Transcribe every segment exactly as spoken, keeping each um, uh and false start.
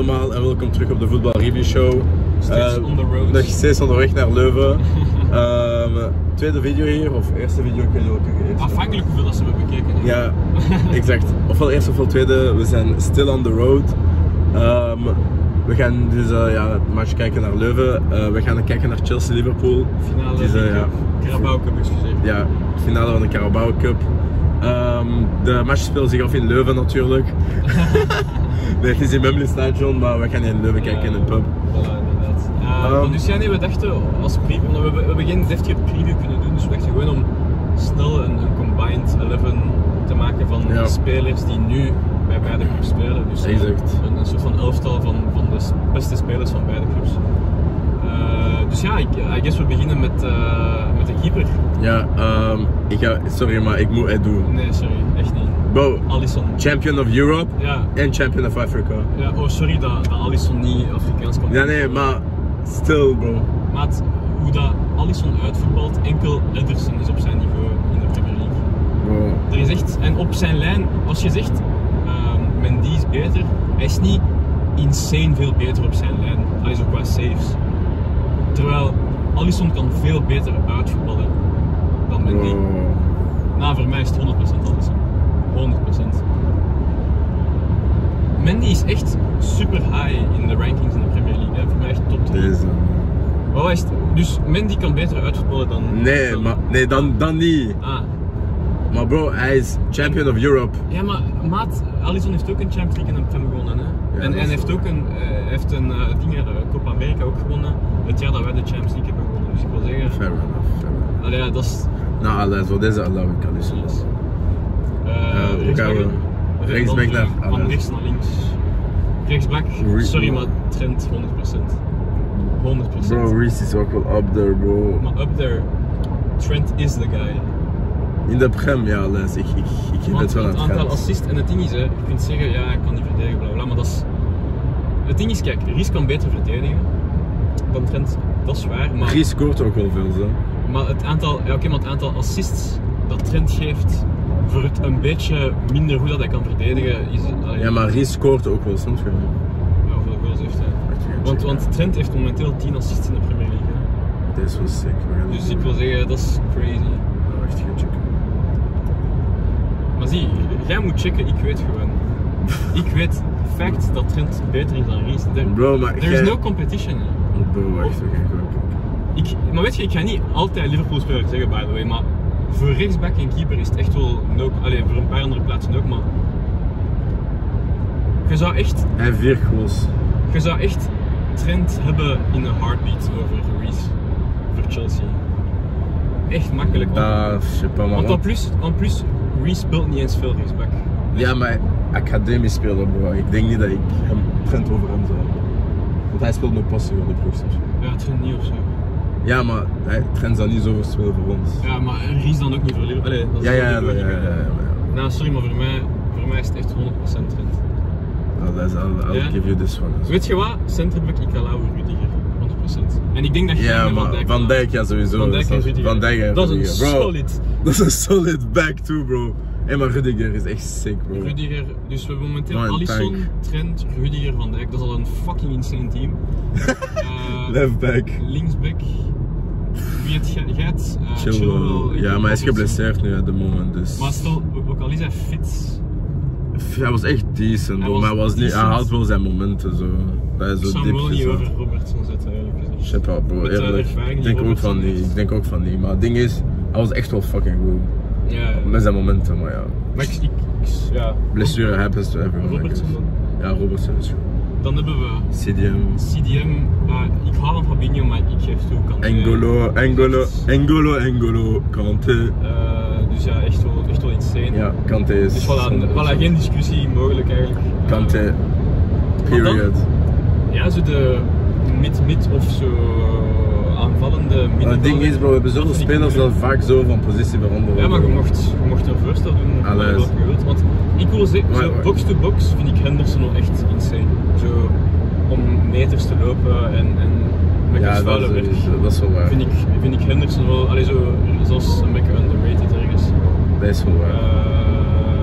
allemaal en welkom terug op de Voetbal Review Show. Steeds uh, on the road. Nog steeds onderweg naar Leuven. um, tweede video hier, of eerste video, ik weet niet welke eerste. Afhankelijk hoeveel dat ze hebben bekeken. Hè? Ja, exact. Ofwel eerste ofwel tweede, we zijn still on the road. Um, we gaan dus uh, ja, het match kijken naar Leuven. Uh, we gaan kijken naar Chelsea-Liverpool. Finale van de ja, Carabao Cup, excuseer. Ja, finale van de Carabao Cup. Um, de match speelt zich af in Leuven natuurlijk. Nee, het is in Wembley Stadion, maar we gaan in Leuven kijken ja, in een pub. Voilà, inderdaad. Uh, um, dus ja, nee, we dachten als preview, we, we hebben geen deftige preview kunnen doen, dus we dachten gewoon om snel een, een combined elf te maken van ja. de spelers die nu bij beide clubs spelen. Dus exact. Een, een soort van elftal van, van de beste spelers van beide clubs. Uh, dus ja, ik, I guess we beginnen met, uh, met de keeper. Ja, um, ik ga, sorry, maar ik moet het doen. Nee, sorry, echt niet. Bro, Alisson. Champion of Europe ja. en Champion of Africa. Ja, oh sorry dat, dat Alisson niet Afrikaans kan. Ja, nee, maar still, bro. Maat, hoe dat Alisson uitvoetbalt, enkel Ederson is op zijn niveau in de Premier League. Bro. Er is echt, en op zijn lijn, als je zegt uh, Mendy is beter, hij is niet insane veel beter op zijn lijn. Hij is ook qua saves. Terwijl Alisson kan veel beter uitvoetballen dan Mendy. Bro. Nou, voor mij is het honderd procent Alisson. honderd procent. Mendy is echt super high in de rankings in de Premier League. Hè. Voor mij echt top drie. Deze. Oh, is het, dus Mendy kan beter uitvoetballen dan... Nee, dan, maar, nee dan, dan niet. Ah. Maar bro, hij is Champion of Europe. Ja, maar maat, Alisson heeft ook een Champions League en een Prem gewonnen. Hè. Ja, en hij heeft ook een, uh, heeft een uh, ding, uh, Copa America ook gewonnen. Het jaar dat wij de Champions League hebben gewonnen. Dus ik wil zeggen... Fair enough, fair enough. Allee, ja, dat is... Nou, alles, voor deze allow ik Alisson. Yes. Uh, uh, rechtsback, we rechtsback naar van rechts naar links. Rechtsback, sorry, maar Trent honderd procent. honderd procent. Bro, Reece is ook wel up there, bro. Maar up there, Trent is the guy. In de Prem, ja, les. Ik, ik, ik geef het wel aan het aantal Trent. Assist en het ding is, hè, je kunt zeggen, ja, ik kan niet verdedigen, bla bla, maar dat is... Het ding is, kijk, Reece kan beter verdedigen dan Trent, dat is waar, maar... Reece scoort ook wel veel, zo. Maar het aantal, ja, okay, maar het aantal assists dat Trent geeft, voor het een beetje minder goed dat hij kan verdedigen, is... Allee, ja, maar Reece scoort ook wel soms gewoon. Ja, hoeveel goals heeft hij? Want, want Trent heeft momenteel tien assists in de Premier League. Hè. Dat is wel sick. Dus ik wil zeggen, dat is crazy. Nou, echt goed checken. Maar zie, jij moet checken, ik weet gewoon. Ik weet fact dat Trent beter is dan Reece. There, Bro, maar there jij... is no competition. Hè. Bro, wacht, we gaan gewoon kijken. Ik, maar weet je, ik ga niet altijd Liverpool-speler zeggen, by the way, maar voor rechtsback en keeper is het echt wel no, allee, voor een paar andere plaatsen ook, maar je zou echt... Hij heeft vier goals. Je zou echt Trent hebben in een heartbeat over Reece voor Chelsea. Echt makkelijk. Dat is pas Want en plus, en plus, Reece speelt niet eens veel rechtsback. Ja, maar academisch spelen, bro. Ik denk niet dat ik hem Trent over hem zou hebben. Want hij speelt met passie op de ploeg. Ja, Trent niet of zo. Ja, maar hij, Trent zal niet zoveel spelen voor ons. Ja, maar Reece dan ook niet voor Liverpool. Allee, dat is ja, ja, ja, ja, ja, ja, ja, ja. Nou, sorry, maar voor mij, voor mij is het echt honderd procent Trent. Oh, that's, I'll, I'll ja. give you this one. Weet je wat? Centerback, ik allow Rudiger. honderd procent. En ik denk dat je ja, Van Dijk... Van Dijk, ja, sowieso. Van Dijk en Rudiger. Van Dijk en dat is Rudiger. een bro, solid. Dat is een solid back too, bro. Hé, maar Rudiger is echt sick, bro. Rudiger, dus we hebben momenteel Man, Alisson, tank. Trent, Rudiger, Van Dijk. Dat is al een fucking insane team. uh, Left back. Linksback. Wie het gaat? Uh, Chilwell. Chilwell. Ja, maar hij is geblesseerd nu op het moment, dus... Maar stel, ook al is hij fit... Hij was echt decent, hij bro, maar hij, was niet, hij decent. had wel zijn momenten, zo. Dat is zo Ik zou hem wel niet zo. over Robertson zetten, eigenlijk gezegd. Shit wel, bro, Met, uh, eerlijk. ervaring Ik die denk ook Robertson van niet, heeft. ik denk ook van niet. Maar het ding is, hij was echt wel fucking goed. Ja, ja. Met zijn momenten, maar ja. Maar ik, ik, ik ja. Blessure happens to everyone. Robertson dan? Ja, Robertson is goed. Dan hebben we C D M. C D M. Uh, ik hou van Fabinho, maar ik geef toe Kanté. Engolo, Engolo, Engolo, Engolo, Kanté. Uh, dus ja, echt wel, echt wel insane. Ja, Kanté is... Dus voilà, voilà, geen discussie mogelijk eigenlijk. Kanté. Period. Dan, ja, zo de mid-mid of zo aanvallende middenvelder. Het ding is, bro, we hebben zoveel spelers dat vaak zo van positie veranderen. Ja, maar je mocht, je mocht een voorstel doen Alles. welke je wilt. Want ik wil zeggen, zo box-to-box vind ik Henderson wel echt insane. Zo om meters te lopen en, en met ja, vuile dat, werk. is, dat is wel waar. Vind ik, vind ik Henderson wel, allee, zo, zelfs een beetje underrated ergens. Dat is wel waar. Uh,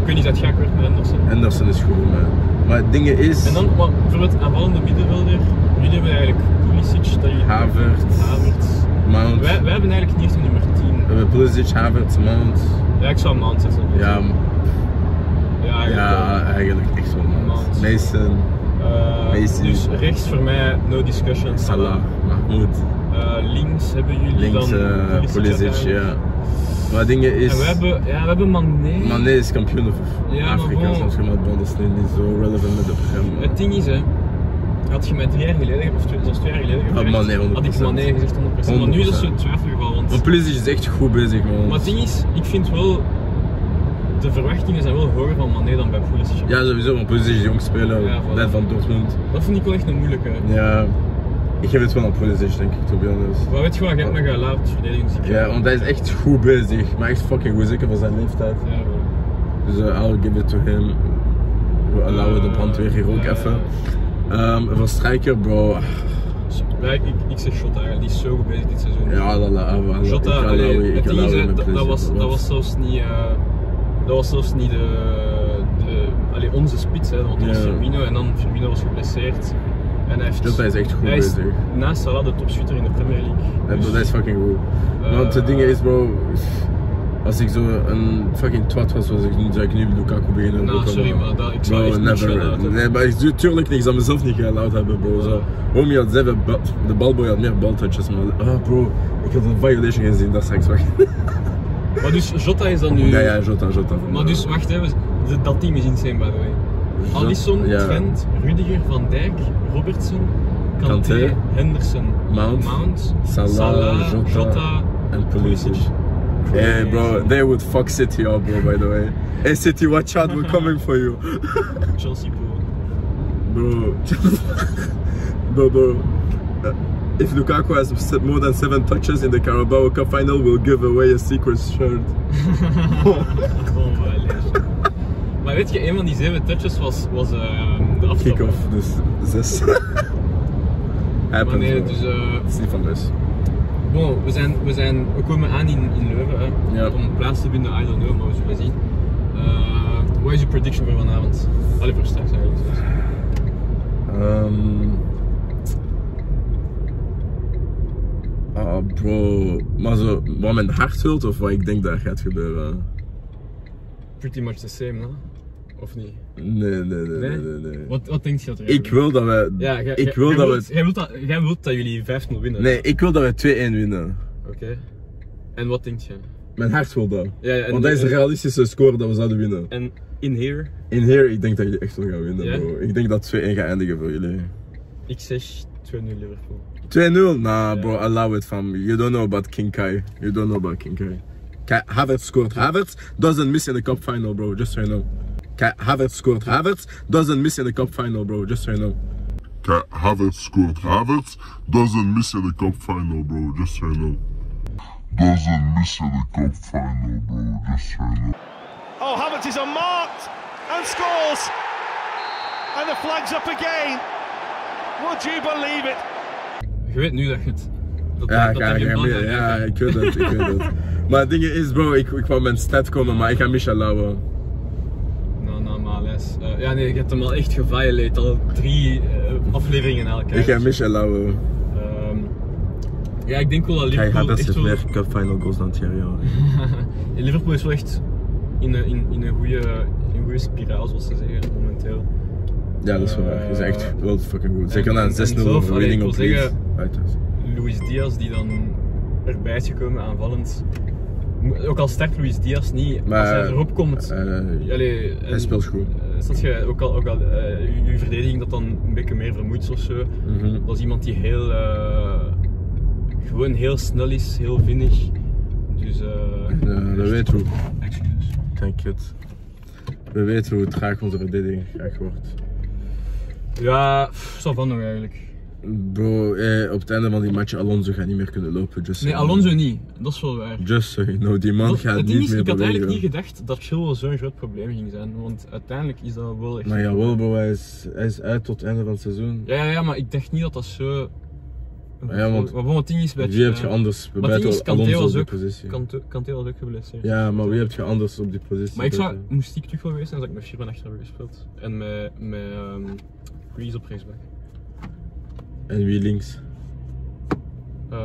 weet niet, dat ga ik weer met Henderson. Henderson is goed, man. Maar het ding is... En dan, maar bijvoorbeeld aanvallende middenvelder, jullie hebben eigenlijk Pulisic, dat jullie... Havertz. Havertz. Mount. Wij, wij hebben eigenlijk niet echt een nummer tien. We hebben Pulisic, Havertz, Mount. Ja, ik zou Mount zetten. Ja, ja, eigenlijk, ja, wel. eigenlijk echt zo Mount. Mount. Mason. Uh, Mason. Dus rechts voor mij, no discussion, Salah. Salah. Mahmoud. Uh, links hebben jullie Links dan uh, Pulisic, Pulisic, ja. Maar het ding is... En we hebben, ja, we hebben Mané. Mané is kampioen of Ja, Afrika, maar soms gemaakt, bon, dat is nu niet zo relevant met de programma. Het ding is, hè, had je mij drie jaar geleden, of twee, zelfs twee jaar geleden gevraagd, Mané honderd had ik procent. Mané gezegd honderd procent. Maar nu is dat zo'n twijfelgeval, want... Maar Pulisic is echt goed bezig, man. Maar het ding is, ik vind wel... De verwachtingen zijn wel hoger van Mané dan bij Pulisic. Ja, sowieso, want Pulisic is jong speler, Ja, voilà. net van Dortmund. Dat vind ik wel echt een moeilijke. Ja, ik geef het wel aan Pulisic, denk ik, to be honest. Maar weet je wat, je hebt me gelaten verdedigingsziek. Ja, want hij is echt goed bezig, maar echt fucking goed, zeker voor zijn leeftijd. Ja, wel. Dus uh, I'll give it to him. We allowen de brandweer hier ook Ja, even. Um, voor striker, bro. Ja, ik, ik, ik zeg Jota, die is zo goed bezig dit seizoen. Ja, dat la, ik Jota, allow allee, ik het ding allow is, hem hè, met dat, dat, plezier, was, bro. dat was zelfs niet, uh, dat was zelfs niet de, de allee, onze spits, hè, want dat was Ja. Firmino en dan Firmino was geblesseerd. En hij, heeft, Jota is echt goed hij is bezig. naast Salah de topschutter in de Premier League. En Dus, dat is fucking goed. Uh, Want het ding is, bro, als ik zo een fucking twat was, was ik, zou ik nu Lukaku beginnen. Nou, roepen, sorry, maar dat, ik zou bro, echt niet never. shout-out hebben. Nee, maar ik doe tuurlijk niks aan mezelf niet geluid hebben, bro. Zo. Homie had zeven, ba- de balboy had meer baltouches, maar ah, bro, ik had een violation gezien, dat straks wacht. Maar dus Jota is dan nu... Ja, ja, Jota, Jota. Maar dus, wacht even, dat team is insane by the way. Alisson, ja. Trent, Rudiger, Van Dijk, Robertson, Kanté, Kanté, Henderson, Mount, Mount Salah, Salah Jota, Jota en Pulisic. Hey bro, they would fuck City up, bro, by the way. Hey City, watch out, we're coming for you. Chelsea pool. Bro, bro, bro. Uh, if Lukaku has more than seven touches in the Carabao Cup final, we'll give away a secret shirt. Oh, maar weet je, een van die zeven touches was, was uh, de aftrap. Kick-off, dus zes. Happens, Maar nee, bro. dus... Uh, Het is niet van dus. bon, we, zijn, we, zijn, we komen aan in, in Leuven, hè. Ja. Om een plaats te vinden, I don't know, maar we zullen zien. Uh, wat is je prediction voor vanavond? Allee, voor straks eigenlijk. Dus. Um, ah, bro. Maar zo, wat mijn hart wilt of wat ik denk dat gaat gebeuren? Pretty much the same, hè? Of niet? Nee, nee, nee, nee, Nee? nee. nee. Wat, wat denk je dat er Ik wil dat we. Ja, jij- ik jij- wil jij dat wilt, we. jij, wilt dat, jij wilt dat jullie vijf nul winnen. Nee, ik wil dat we twee-één winnen. Oké. Okay. En wat denk je? Mijn hart wil dat. Ja, ja, en- Want dat is de realistische score dat we zouden winnen. En in here, In here, ik denk dat jullie echt wel gaan winnen, Ja? bro. Ik denk dat twee-één gaat eindigen voor jullie. ik zeg twee nul Liverpool. twee-nul? Nah, Ja. bro, allow it, fam. You don't know about King Kai. You don't know about King Kai. Kai Havertz scored. Havertz doesn't miss in the cup final, bro. Just so you know. Kai Havertz scored. Havertz doesn't miss in the cup final, bro. Just so you know. Kai Havertz scored. Havertz doesn't miss in the cup final, bro. Just so you know. Doesn't miss in the cup final, bro. Just so you know. Oh, Havertz is unmarked and scores. And the flag's up again. Would you believe it? Je weet nu dat je het... Dat, Ja, dat ik ga, er ik geen ga bal meer. gaat Ja, geven. ik weet het, ik weet het. Maar het ding is, bro, ik, ik wou mijn stat komen, maar ik ga Michel lauwen. Nou, nou, maar les. Uh, ja, nee, je hebt hem al echt geviolate, al drie uh, afleveringen na elkaar. Ik ga Michel lauwen. Um, ja, ik denk wel dat Kai Liverpool Havertz echt heeft wel... meer cup final goals dan Thierry Henry. Liverpool is wel echt in een, in, in een goede in een goede spiraal, zoals ze zeggen, momenteel. Ja, dat is wel waar. Dat is echt wel fucking goed. Zeker na een en zes nul zelf, overwinning allee, op ik wil Leeds. zeggen- Uit. Luis Diaz, die dan erbij is gekomen aanvallend. Ook al sterk Luis Diaz niet, Maar, als hij erop komt. Uh, allee, en- hij speelt goed. Uh, snap je, ook al, ook al uh, uw verdediging dat dan een beetje meer vermoeid is of zo. Mhm. Dat is iemand die heel, uh, gewoon heel snel is, heel vinnig. Dus, uh, Ja, dat weet hoe. Excuses. Kijk het. We weten hoe traag onze verdediging graag wordt. Ja, zo van nog eigenlijk. Bro, eh, op het einde van die match, Alonso gaat niet meer kunnen lopen. Just Nee, so you Alonso know. niet, dat is wel waar. Just so you know, die man Dat- gaat het ding niet is, meer ik had bewegen. eigenlijk niet gedacht dat Chilwell zo'n groot probleem ging zijn, want uiteindelijk is dat wel echt... Maar jawel bro, hij is, hij is uit tot het einde van het seizoen. Ja, ja, ja, maar ik dacht niet dat dat zo... Ja, want maar het ding is bij wie heb je anders? Maar het ding is, Kanté Alonso was op die ook, positie. Kanté, Kanté was ook geblesseerd. Ja, maar wie heb je anders op die positie? Maar ik zou, moest ik terug wel geweest zijn, zou ik met vier van achter hebben gespeeld. En met, met um, Reese op rechtsback. En wie links? Uh,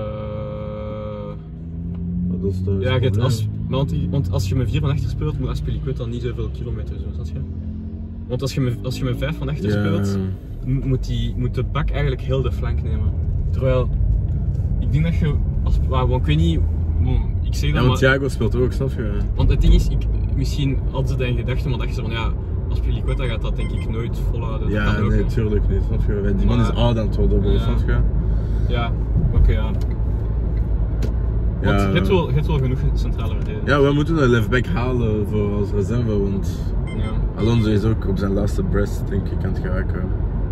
Dat is de ja, je hebt als, want, want als je met vier van achter speelt, moet Azpilicueta niet zoveel kilometers doen, snap je? Want als je met, als je met vijf van achter ja. speelt, moet, die, moet de bak eigenlijk heel de flank nemen. Terwijl, ik denk dat je, als, well, ik weet niet, ik zeg dat ja, want maar, Thiago speelt ook, snap je? want het ding is, ik, misschien hadden ze dat in gedachten, maar dachten ze van ja, Azpilicueta gaat dat denk ik nooit volhouden. Dat Ja, kan ook, nee, hè. tuurlijk niet, snap je? Die man Maar- is oud aan het worden, bro, Ja. snap je? Ja, oké, okay, ja. Want Ja. je hebt wel, je hebt wel genoeg centrale verdedigers. Ja, we moeten een leftback halen voor als reserve, want Ja. Alonso is ook op zijn laatste breast, denk ik, aan het geraken.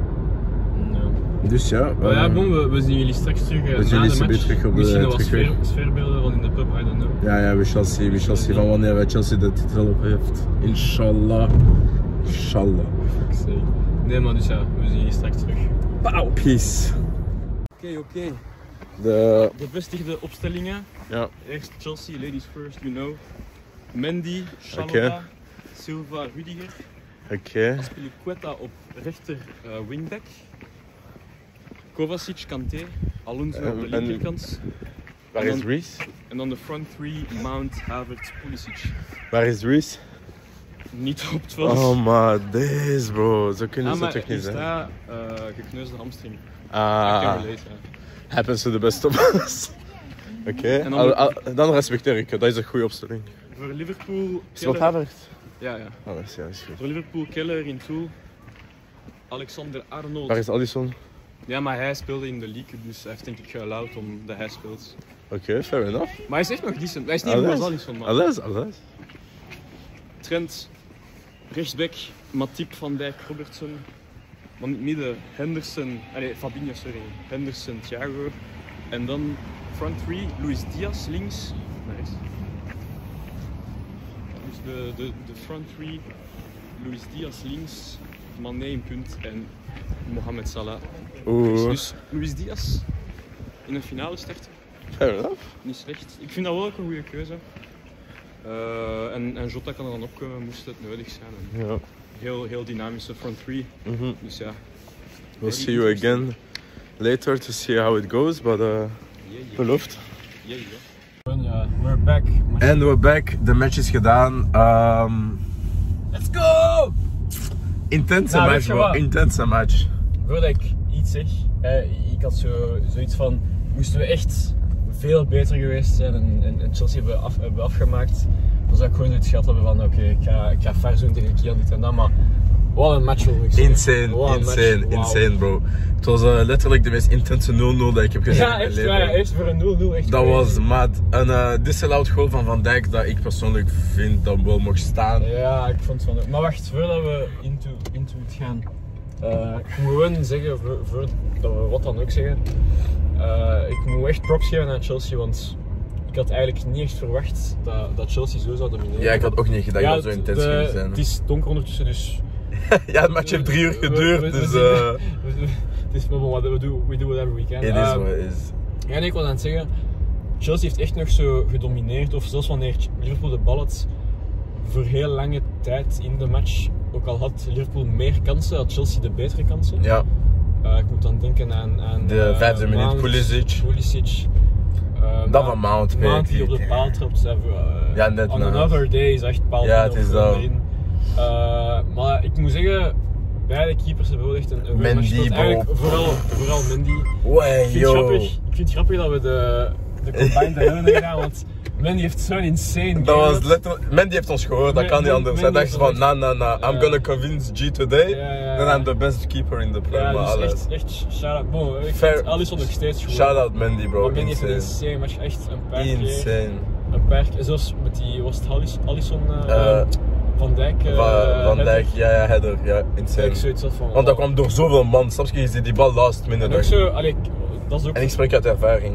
Ja. Dus ja, Maar ja, eh, bon, we, we zien jullie straks terug uh, We zien na jullie de match. terug op de Misschien nog wat terugweg. sfeer, sfeerbeelden van in de pub, I don't know. ja, ja, we shall see, we shall see van wanneer wij Chelsea de titel op heeft. Inshallah. Inshallah. Fuck's sake. Nee, maar dus ja, we zien jullie straks terug. Pauw. Peace. Oké, okay, oké. Okay. De... Bevestigde opstellingen. Ja. Eerst Chelsea, ladies first, you know. Mendy, Chalobah, Oké. Silva, Rudiger. Oké. Okay. Azpilicueta op rechter uh, wingback. Kovacic, Kanté, Alonso En- op de en- linkerkant. Waar En is dan- Reece? En dan de front three, Mount, Havertz, Pulisic. Waar is Reece? Niet op het veld. Oh maar deze bro, zo kunnen Ah, ze maar toch niet is zijn? daar uh, gekneusde hamstring. I Ah, can relate, ja. happens to the best of us. Oké, okay. En dan- dan respecteer ik het, dat is een goede opstelling. Voor Liverpool, Speelt Keller. Havertz? Ja, ja. Oh, dat is, ja, dat is goed. Voor Liverpool, Keller in toe. Alexander Arnold. Waar is Alisson? Ja, maar hij speelde in de league, dus hij heeft denk ik geallowed omdat hij speelt. Oké, okay, fair enough. Maar hij is echt nog decent. Hij is niet Alles. goed als Alisson, maar... Alles, alles. Trent, rechtsback, Matip, Van Dijk, Robertson. Dan in het midden, Henderson, allez, Fabinho, sorry. Henderson, Thiago. En dan front three, Luis Diaz links. Nice. Dus de, de, de front three, Luis Diaz links, Mané in punt en Mohamed Salah. Oeh, Dus Luis Diaz in een finale starten, fair enough. niet slecht. Ik vind dat wel ook een goede keuze. Uh, en, en Jota kan er dan opkomen, moest het nodig zijn. En Ja. heel, heel dynamische front three. Mm-hmm. Dus ja. We'll see you again later to see how it goes, but uh, Yeah, yeah. beloofd. Yeah, yeah. Ja, we're back. En we're back, de match is gedaan. Um, Let's go! intense Nou, weet match je bro, wat? intense match. Voordat ik iets zeg, eh, ik had zo, zoiets van, moesten we echt veel beter geweest zijn en, en, en Chelsea hebben, af, hebben afgemaakt, dan zou ik gewoon het gehad hebben van, oké, okay, ik ga, ik ga ver doen tegen Kian, dit en dat, maar wat een match wil ik zeggen. Insane, Wat een insane, match. Wauw. insane bro. Het was uh, letterlijk de meest intense nul nul dat ik heb gezien Ja, in mijn echt, leven. ja, ja, echt voor een nul nul, echt Dat crazy. was mad. Een uh, disallowed goal van Van Dijk dat ik persoonlijk vind dat wel mocht staan. Ja, ik vond het van. Maar wacht, voordat we into, into het gaan. Uh, ik moet gewoon zeggen, voor, voordat we wat dan ook zeggen. Uh, ik moet echt props geven aan Chelsea, want ik had eigenlijk niet echt verwacht dat, dat Chelsea zo zou domineren. Ja, ik had ook niet gedacht dat het zo intens de- ging zijn. Het is donker ondertussen, dus. Ja, het match heeft drie uur we- geduurd, we- we- dus... we- uh, we- we- Het is maar wat we do, we do whatever we can. it is Uh, what it is. Ja, nee, ik was aan het zeggen, Chelsea heeft echt nog zo gedomineerd, of zelfs wanneer Liverpool de bal had, voor heel lange tijd in de match, ook al had Liverpool meer kansen, had Chelsea de betere kansen. Ja, Uh, ik moet dan denken aan... aan de uh, vijfde minuut, Mount, Pulisic. Pulisic. Uh, Dat van Mount, Mount baby. die op de paal trapt. Uh, Ja, net on na. another day is echt paal Ja, binnen het is of dat. erin. Uh, maar ik moet zeggen, beide keepers hebben wel echt een, een goede Mendy, match gespeeld. bro. Eigenlijk vooral, vooral Mendy. Wey, Ik vind, het yo. grappig, ik vind het grappig dat we de, de combined hebben gedaan, want Mendy heeft zo'n insane game. Dat was gehad. letterlijk... Mandy heeft ons gehoord, dat Men- kan niet Men- anders. Hij Mendy dacht van, heeft na na na, I'm Ja. gonna convince G today, Ja, ja, then ja. I'm the best keeper in the Ja, Premier dus League. echt, echt shout-out. Bon, ik Fair. vind Alisson nog steeds goed. Shout-out Mandy bro, Maar Mendy heeft een insane. insane match, echt een paar keer. Insane. Een paar keer, zelfs met die, was het Alis- Alisson, uh, Eh, Van Dijk. uh, Van, van header. Dijk, ja ja, header, ja, Dat insane. ik zoiets had van... Want dat kwam door zoveel man, snap je, je ziet die bal last En minute. ook zo, allee, dat is ook... En ik spreek uit ervaring.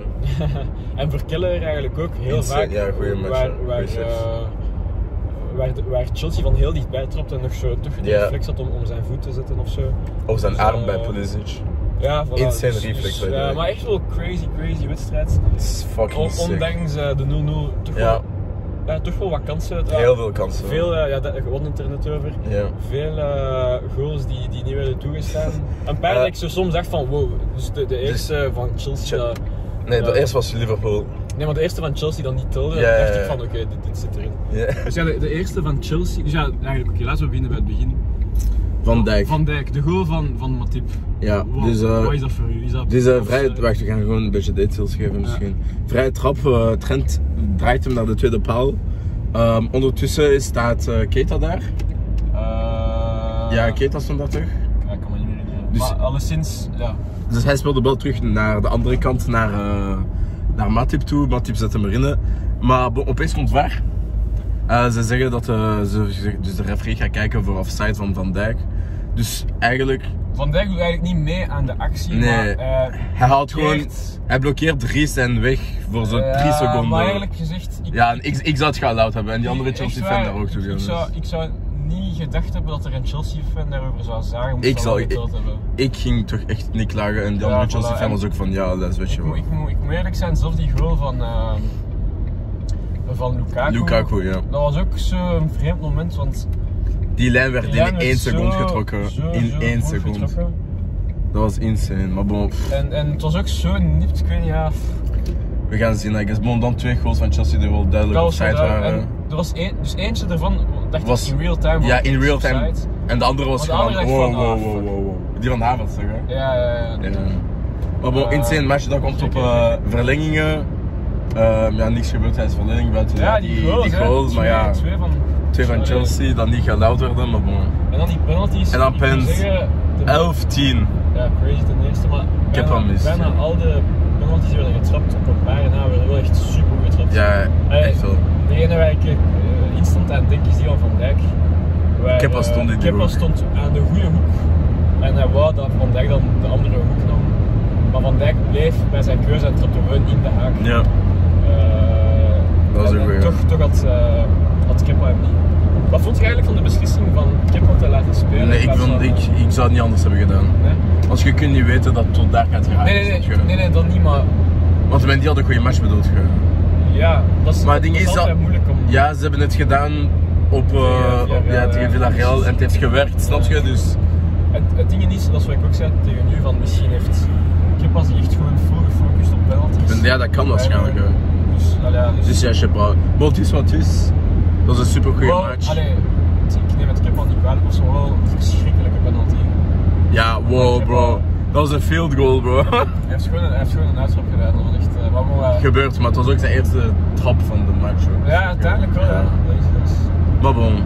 en voor Keller eigenlijk ook heel Insane, vaak. ja, goeie match, waar, ja, waar, goeie saves. uh, waar, de- waar Chelsea van heel dichtbij trapt en nog zo toch de Ja. reflex had om, om zijn voet te zetten of zo. Of zijn Dus, arm uh, bij Pulisic. Ja, voilà, Insane dus, reflex. Dus, ja, maar echt wel crazy, crazy wedstrijd. Het is fucking On, sick. ondanks uh, de nul nul toch, Ja. wel, ja, toch wel wat kansen. Uh, Heel veel kansen. Veel, uh, ja, daar hadden het er net over. Ja. Veel uh, goals die, die niet werden toegestaan. Een paar uh, dat ik zo soms dacht van wow, dus de, de eerste dus, van Chelsea. Uh, nee, de uh, eerste was Liverpool. Nee, maar de eerste van Chelsea dan niet telde, ja, dacht ja, ja. ik van oké, okay, dit, dit zit erin. Ja. Dus ja, de, de eerste van Chelsea, dus ja, eigenlijk oké, okay, laten we beginnen bij het begin. Van Dijk. Van Dijk, de goal van, van Matip. Ja, wow, dus uh, wat is dat voor u? Is dat dus uh, vrij, wacht, we gaan gewoon een beetje details geven misschien. Ja. Vrije trap, uh, Trent draait hem naar de tweede paal. Um, ondertussen staat uh, Keita daar. Uh, ja, Keita stond daar terug. Ja, ik kan me niet meer herinneren. Dus, maar alleszins, ja. Dus hij speelde de bal terug naar de andere kant, naar, uh, naar Matip toe. Matip zet hem erin. Maar opeens komt V A R. Uh, ze zeggen dat uh, ze, dus de referee gaat kijken voor offside van Van Dijk. Dus eigenlijk... Van Dijk doet eigenlijk niet mee aan de actie, nee, maar uh, hij houdt gewoon... Hij blokkeert Dries en weg voor zo'n uh, drie seconden. Maar eigenlijk gezegd... Ik, ja, ik, ik zou het gaan loud hebben en die andere Chelsea-fan daar ook toe gaan. Ik, dus. zou, ik zou niet gedacht hebben dat er een Chelsea-fan daarover zou zagen. Ik, zou, ik, hebben. ik ging toch echt niet klagen en die ja, andere voilà, Chelsea-fan was ook van ja, dat is wat je wil. Ik, ik, ik moet eerlijk zijn, zelfs die goal van... Uh, van Lukaku. Lukaku, ja. Dat was ook zo'n vreemd moment, want... Die lijn werd die in één seconde zo, getrokken. Zo, in zo één seconde. Getrokken. Dat was insane, maar bon. En, en het was ook zo nipt, ik weet niet, ja... We gaan zien, ik bon, dan twee goals van Chelsea die wel duidelijk offside waren. En er was een, dus eentje ervan, dacht was, ik in real time. Ja, in real time. Offside. En de andere was de gewoon, andere wow, van, wow, ah, wow, wow, wow. Die van Havertz, toch hè? Ja, ja, ja. ja. Maar bon, uh, insane match, dat komt op uh, verlengingen. Uh, ja, niks gebeurd tijdens verlenging buiten ja, die, die goals, die goals hè, maar ja. Twee van, twee van Chelsea, dan niet geluid werden, maar bon. En dan die penalties. En dan pens. elf tien. Ja, crazy ten eerste, maar ik heb bijna, bijna al de penalties die werden getrapt op een paar na werden wel echt super goed getrapt. Ja, echt wel. De ene waar ik uh, instant aan denk is die van Van Dijk. Kepa stond in die Kepa stond aan de goede hoek en hij wou dat Van Dijk dan de andere hoek nam. Maar Van Dijk bleef bij zijn keuze en trapte gewoon in de haak. Ja. Uh, dat was ook weer. Toch, toch had, uh, had Kepa hem niet. Wat vond je eigenlijk van de beslissing van Kepa te laten spelen? Nee, ik, vond, van, ik, ik zou het niet anders hebben gedaan. Nee? Als je kunt niet weten dat het tot daar gaat gaan. Nee, nee, nee, nee, nee, dat niet, maar... Want men die had een goede match bedoeld. Ja, dat is, maar het ding dat is is dat, moeilijk om... Ja, ze hebben het gedaan op, uh, ja, op, ja, tegen Villarreal ja, en het heeft gewerkt, snap je? Dus... Het, het ding is, dat is wat ik ook zei tegen u, van misschien heeft Kepa zich echt gewoon full gefocust op penalties. Ja, dat kan waarschijnlijk. Dus, ja, dus... dus ja, je sais pas. Maar het is wat het is. Dat is een super goede match. Allee, ik neem het Kepa niet kwalijk, was wel een verschrikkelijke penalty. Ja, wow bro. Dat was een field goal bro. Hij heeft gewoon een, hij heeft gewoon een uittrap gedaan, dat was echt... Uh, maar maar, uh, gebeurd, maar het was ook zijn eerste trap van de match. Hoor. Ja, uiteindelijk wel, ja. ja. Dat is, dat is... Maar bon.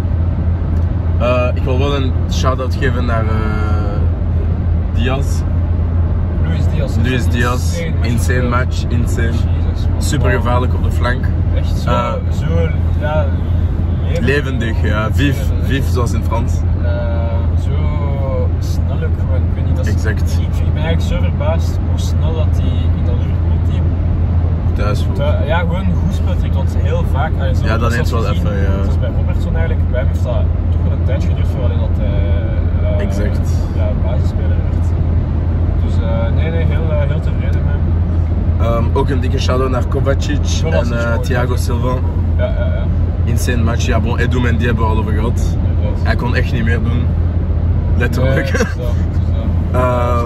Uh, ik wil wel een shout-out geven naar uh, Diaz. Luis Diaz. Luis Diaz. Insane, insane match, insane. Jesus, super wow. Gevaarlijk op de flank. Echt zo, uh, zo ja, levendig. levendig, ja. Vif, vif zoals in Frans. Uh, zo snel ook gewoon, ik weet niet, dat is... Exact. Ik, ik ben eigenlijk zo verbaasd hoe snel dat hij in dat Liverpool team thuis voelt. Ja, gewoon goed speelt, want heel vaak... Allee, zo, ja, dat heeft wel even, ja. Zoals bij Robertson eigenlijk, bij hem heeft dat toch wel een tijdje geduurd voordat hij dat uh, uh, exact. Ja, basisspeler werd. Dus uh, nee, nee, heel, uh, heel tevreden met hem. Um, ook een dikke shout-out naar Kovacic, Kovacic en uh, Thiago Silva. Ja, ja, ja. Insane match, ja bon, Edu Mendy hebben we al over gehad. Ja, hij kon echt niet meer doen. Letterlijk. Nee, zo, zo. Uh,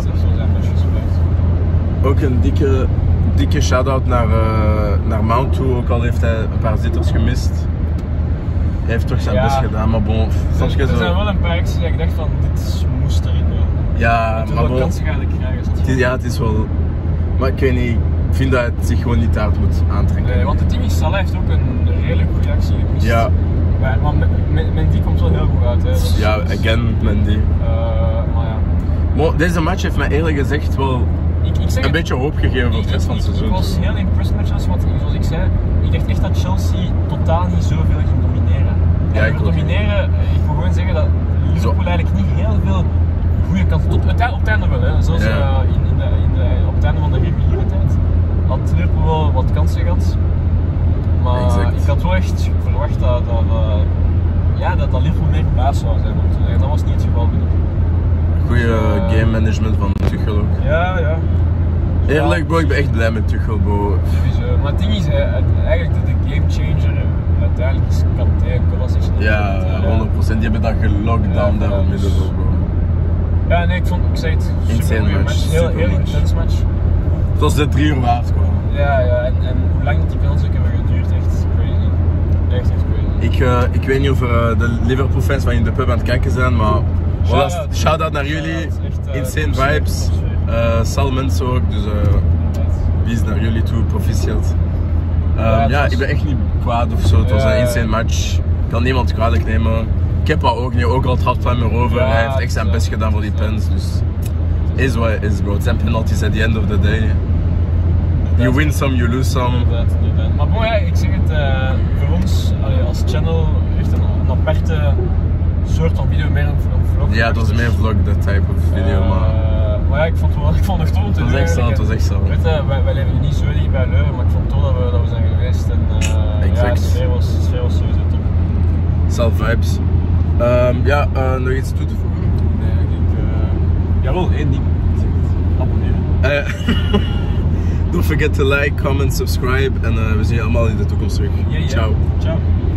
ook een dikke, dikke shout-out naar, uh, naar Mount toe, ook al heeft hij een paar zitters gemist. Hij heeft toch zijn ja, best gedaan, maar bon. Er, er zo... zijn wel een paar acties dat ik dacht van, dit moest erin wel. Ja, maar bon. Hoeveel kansen ga ik krijgen? Het is, ja, het is wel... Maar ik weet niet, ik vind dat het zich gewoon niet te hard moet aantrekken. Nee, want het ding is, Salah heeft ook een redelijk goede actie gemist. Ja. Maar, maar Mendy komt wel heel goed uit. Hè. Dus, ja, again, Mendy. Uh, maar ja. Maar deze match heeft mij eerlijk gezegd wel ik, ik zeg een het, beetje hoop gegeven voor het rest van het seizoen. Ik was heel impressed met Chelsea, want zoals ik zei, ik dacht echt dat Chelsea totaal niet zoveel ging domineren. Ja, en voor domineren, ik wil gewoon zeggen dat Liverpool eigenlijk niet heel veel goede kansen, tot op het einde wel, hè. Zoals ja. uh, in, in de, in de, op het einde van de reguliere tijd had Liverpool wel wat kansen gehad. Maar exact. Ik had wel echt verwacht dat, dat, uh, ja, dat, dat Liverpool meer baas zou zijn. Dat was niet het geval, vind ik. Goeie uh, game management van Tuchel ook. Ja, ja. Eerlijk bro, ik ben echt blij met Tuchel bro. Sowieso. Maar het ding is, hè, eigenlijk de, de game changer uiteindelijk is Kanté en Kovacic. Ja, honderd procent. Die hebben dat gelockdown daar op midden bro. Ja, nee, ik vond, ik zei het, insane match. match. Heel, heel intens match. Het was de drie uur waard gewoon. Ja, ja, en, en hoe lang die penalty hebben geduurd, echt crazy. Echt, echt crazy. Ik, uh, ik weet niet of er uh, de Liverpool fans van in de pub aan het kijken zijn, maar shout-out shout out naar jullie. Echt, uh, insane vibes. Uh, Salmons ook, dus uh, peace naar jullie toe, proficiat. Um, ja, ja was... ik ben echt niet kwaad of zo, het was ja, een insane match. Ik kan niemand kwalijk nemen. Kepa ook niet, ook al het hart van me over. Ja, hij heeft echt zijn best gedaan voor die pens, dus is what it is bro. Het zijn penalties at the end of the day. You win some, you lose some. Inderdaad, inderdaad. Maar bon, ja, ik zeg het, uh, voor ons allee, als channel echt een, een aparte soort van video, meer een, een vlog. Ja, het was meer vlog, that type of video, uh, maar... Maar ja, ik vond het wel, ik vond het tof om te doen. Het was echt zo, het was echt zo. Weet je, wij, wij leven niet zo dicht bij Leuven, maar ik vond het tof dat we, dat we zijn geweest en uh, ja, de sfeer was, de sfeer was sowieso top. Self vibes. Um, ja, uh, nog iets toe te voegen? Nee, ik denk... Uh, jawel, één ding. Abonneren. Uh, Don't forget to like, comment, subscribe en uh, we zien je allemaal in de toekomst terug. Yeah, yeah. Ciao. Ciao.